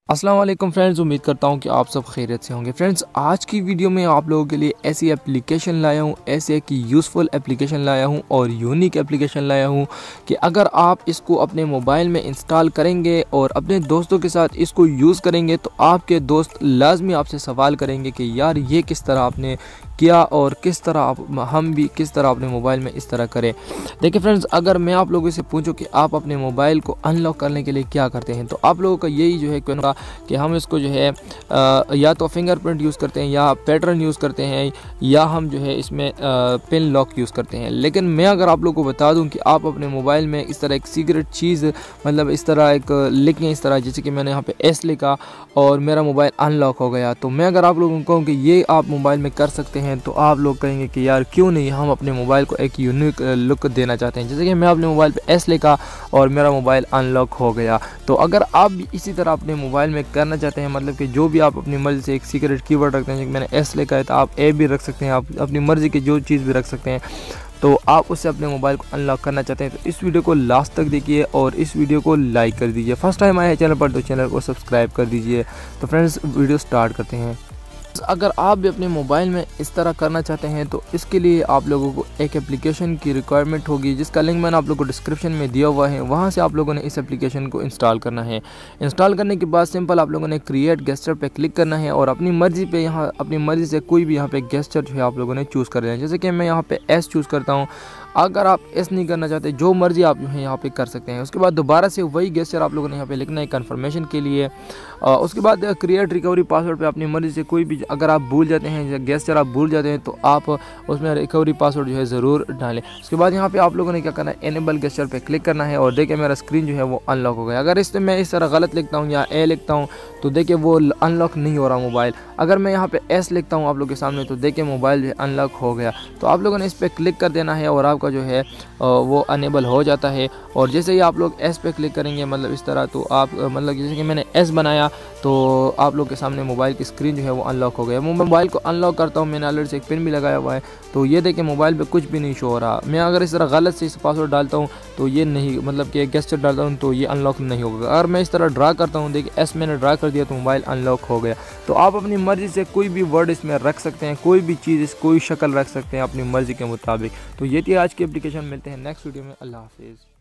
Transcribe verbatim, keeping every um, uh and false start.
अस्सलाम वालेकुम फ्रेंड्स, उम्मीद करता हूँ कि आप सब खैरियत से होंगे। फ्रेंड्स, आज की वीडियो में आप लोगों के लिए ऐसी एप्लीकेशन लाया हूँ, ऐसे एक यूज़फुल एप्लीकेशन लाया हूँ और यूनिक एप्लीकेशन लाया हूँ कि अगर आप इसको अपने मोबाइल में इंस्टॉल करेंगे और अपने दोस्तों के साथ इसको यूज़ करेंगे तो आपके दोस्त लाजमी आपसे सवाल करेंगे कि यार ये किस तरह आपने किया और किस तरह आप हम भी किस तरह अपने मोबाइल में इस तरह करें। देखिए फ्रेंड्स, अगर मैं आप लोगों से पूछूं कि आप अपने मोबाइल को अनलॉक करने के लिए क्या करते हैं तो आप लोगों का यही जो है कि हम इसको जो है आ, या तो फिंगरप्रिंट यूज़ करते हैं या पैटर्न यूज़ करते हैं या हम जो है इसमें पिन लॉक यूज़ करते हैं। लेकिन मैं अगर आप लोगों को बता दूं कि आप अपने मोबाइल में इस तरह एक सीक्रेट चीज़ मतलब इस तरह एक लिखें, इस तरह जैसे कि मैंने यहाँ पे एस लिखा और मेरा मोबाइल अनलॉक हो गया, तो मैं अगर आप लोगों को कहूँ कि ये आप मोबाइल में कर सकते हैं तो आप लोग कहेंगे कि यार क्यों नहीं, हम अपने मोबाइल को एक यूनिक लुक देना चाहते हैं। जैसे कि मैं अपने मोबाइल पे एस लिखा और मेरा मोबाइल अनलॉक हो गया। तो अगर आप भी इसी तरह अपने मोबाइल में करना चाहते हैं, मतलब कि जो भी आप अपनी मर्ज़ी से एक सीक्रेट कीवर्ड रखते हैं, जैसे मैंने एस लिखा है तो आप ए भी रख सकते हैं, आप अपनी मर्ज़ी की जो चीज़ भी रख सकते हैं। तो आप उससे अपने मोबाइल को अनलॉक करना चाहते हैं तो इस वीडियो को लास्ट तक देखिए और इस वीडियो को लाइक कर दीजिए। फर्स्ट टाइम आए हैं चैनल पर तो चैनल को सब्सक्राइब कर दीजिए। तो फ्रेंड्स, वीडियो स्टार्ट करते हैं। अगर आप भी अपने मोबाइल में इस तरह करना चाहते हैं तो इसके लिए आप लोगों को एक एप्लीकेशन की रिक्वायरमेंट होगी, जिसका लिंक मैंने आप लोगों को डिस्क्रिप्शन में दिया हुआ है। वहां से आप लोगों ने इस एप्लीकेशन को इंस्टॉल करना है। इंस्टॉल करने के बाद सिंपल आप लोगों ने क्रिएट गेस्चर पे क्लिक करना है और अपनी मर्ज़ी पे यहाँ अपनी मर्ज़ी से कोई भी यहाँ पे गेस्चर जो है आप लोगों ने चूज़ कर लेना है। जैसे कि मैं यहाँ पे एस चूज़ करता हूँ। अगर आप एस नहीं करना चाहते, जो मर्ज़ी आप जो है यहाँ पे कर सकते हैं। उसके बाद दोबारा से वही गेस्चर आप लोगों ने यहाँ पे लिखना है कन्फर्मेशन के लिए। आ, उसके बाद क्रिएट रिकवरी पासवर्ड पे अपनी मर्ज़ी से कोई भी अगर आप भूल जाते हैं गेस्चर आप भूल जाते हैं तो आप उसमें रिकवरी पासवर्ड जो है ज़रूर डालें। उसके बाद यहाँ पे आप लोगों ने क्या करना है, एनेबल गेस्चर पे क्लिक करना है और देखिए मेरा स्क्रीन जो है वो अनलॉक हो गया। अगर इसमें मैं इस तरह गलत लिखता हूँ या ए लिखता हूँ तो देखिए वो अनलॉक नहीं हो रहा मोबाइल। अगर मैं यहाँ पे एस लिखता हूँ आप लोग के सामने तो देखिए मोबाइल जो है अनलॉक हो गया। तो आप लोगों ने इस पर क्लिक कर देना है और आपका जो है वो अनेबल हो जाता है। और जैसे ही आप लोग एस पे क्लिक करेंगे मतलब इस तरह, तो आप मतलब जैसे कि मैंने एस बनाया तो आप लोग के सामने मोबाइल की स्क्रीन जो है वो अनलॉक हो गया। मैं मोबाइल को अनलॉक करता हूँ, मैंने ऑलरेडी से एक पिन भी लगाया हुआ है तो ये देखिए मोबाइल पे कुछ भी नहीं शो हो रहा। मैं अगर इस तरह गलत से इस पासवर्ड डालता हूँ तो ये नहीं, मतलब कि गेस्चर डालता हूँ तो ये अनलॉक नहीं होगा। अगर मैं इस तरह ड्रा करता हूँ, देखिए एस मैंने ड्रा कर दिया तो मोबाइल अनलॉक हो गया। तो आप अपनी मर्ज़ी से कोई भी वर्ड इसमें रख सकते हैं, कोई भी चीज़ कोई शक्ल रख सकते हैं अपनी मर्ज़ी के मुताबिक। तो ये थी आज की एप्लीकेशन। मिलते हैं नेक्स्ट वीडियो में। अल्लाह हाफिज़।